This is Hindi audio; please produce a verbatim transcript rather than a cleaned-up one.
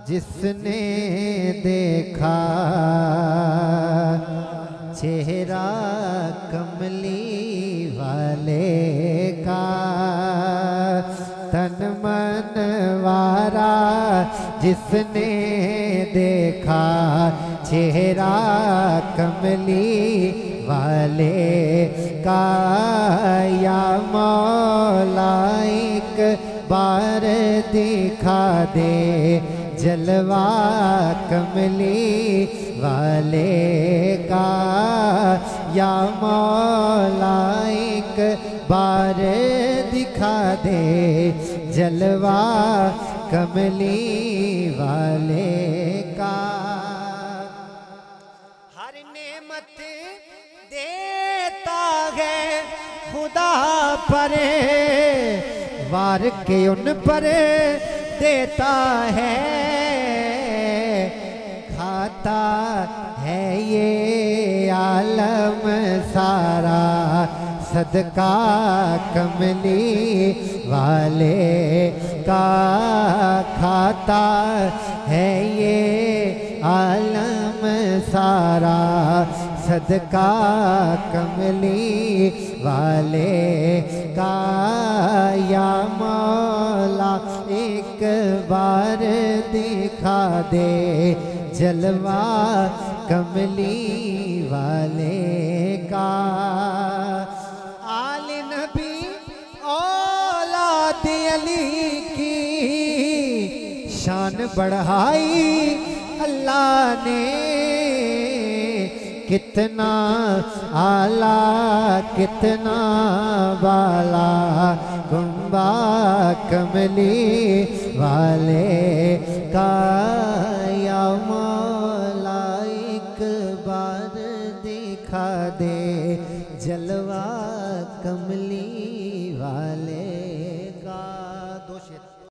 जिसने देखा चेहरा कमली वाले का, तन मन वारा जिसने देखा चेहरा कमली वाले का, या मौला एक बार दिखा दे जलवा कमली वाले का, या मौला एक बार दिखा दे जलवा कमली वाले का। हर नेमत देता है खुदा पर, वार के उन पर देता है, खाता है ये आलम सारा सदका कमली वाले का, खाता है ये आलम सारा सदका कमली वाले का, या मौला एक बार दिखा दे जलवा कमली वाले का। आले नबी औलाद अली की शान बढ़ाई अल्लाह ने, कितना आला कितना बाला कुंबा कमली वाले का, या मौला एक बार दिखा दे जलवा कमली वाले